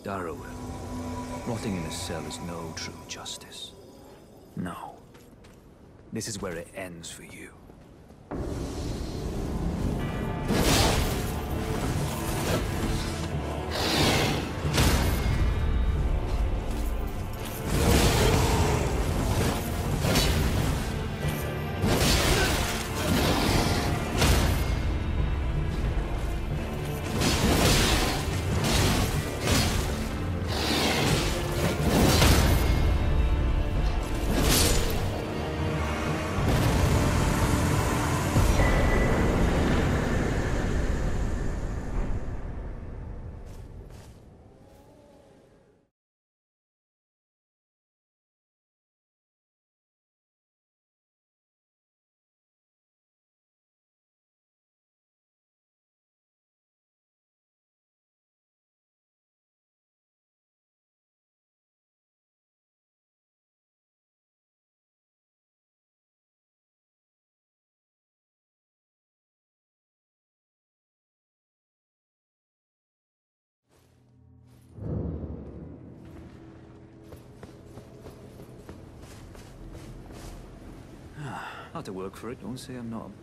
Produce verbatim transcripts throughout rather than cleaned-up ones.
Daryl, rotting in a cell is no true justice. No. This is where it ends for you. I have to work for it, don't say I'm not.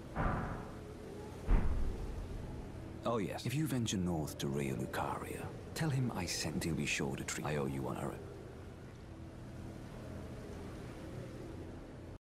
Oh, yes. If you venture north to Rio Lucaria, tell him I sent. He'll be sure to treat. I owe you one, Aaron.